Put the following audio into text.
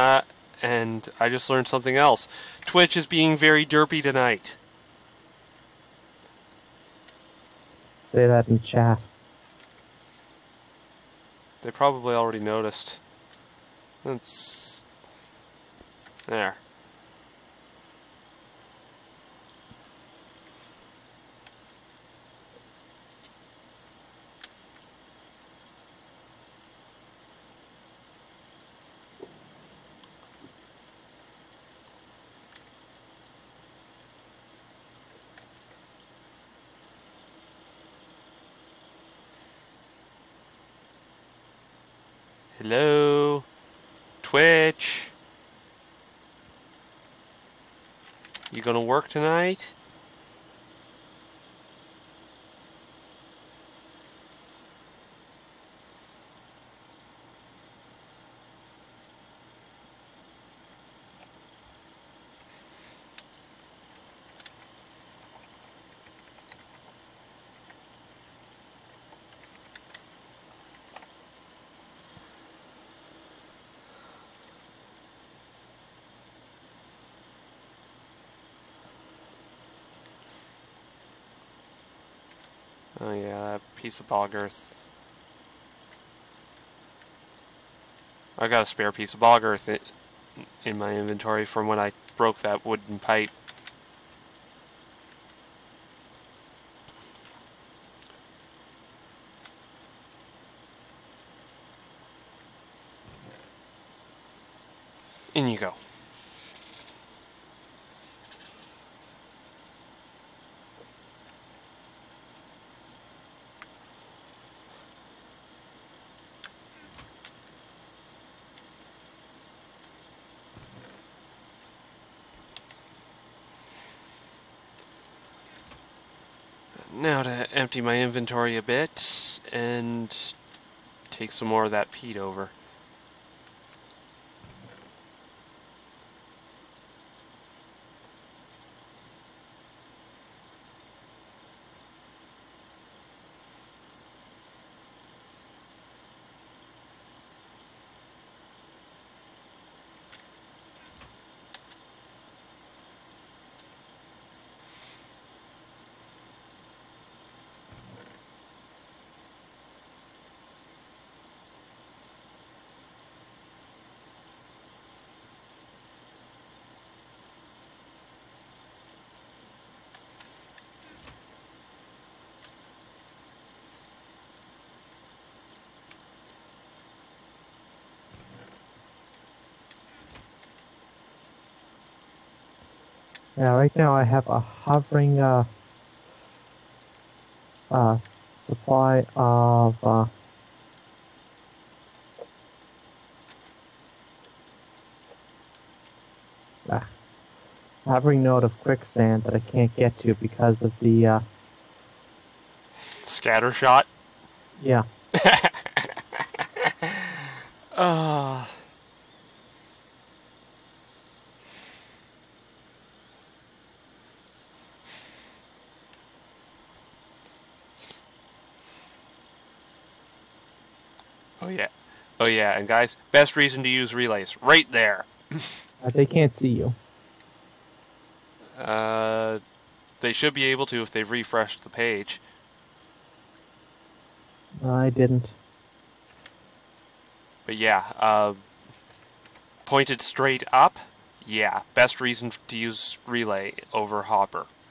And I just learned something else. Twitch is being very derpy tonight. Say that in chat. They probably already noticed. That's... There. Hello? Twitch? You gonna work tonight? Oh yeah, that piece of bog earth. I got a spare piece of bog earth in my inventory from when I broke that wooden pipe. In you go. Now to empty my inventory a bit and take some more of that peat over. Yeah, right now I have a hovering supply of hovering node of quicksand that I can't get to because of the Scatter shot? yeah. Oh yeah. Oh yeah, and guys, best reason to use relays. Right there. They can't see you. They should be able to if they've refreshed the page. I didn't. But yeah, pointed straight up, yeah, best reason to use relay over hopper.